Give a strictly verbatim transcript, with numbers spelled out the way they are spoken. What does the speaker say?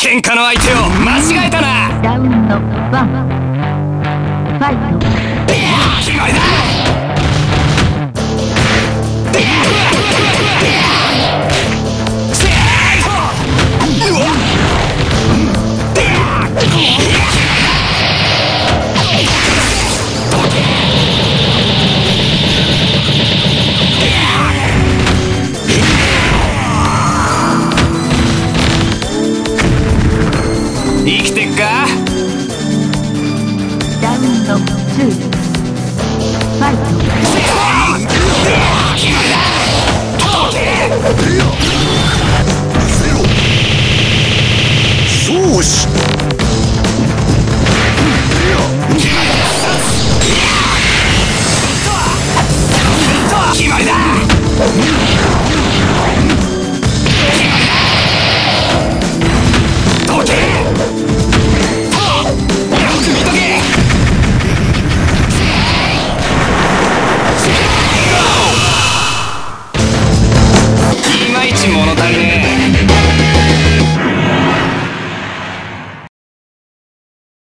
喧嘩の相手を間違えたな。 ラウンドワンファイト。 決まりだ。生きてっか。 ラウンドツーファイト。 勝負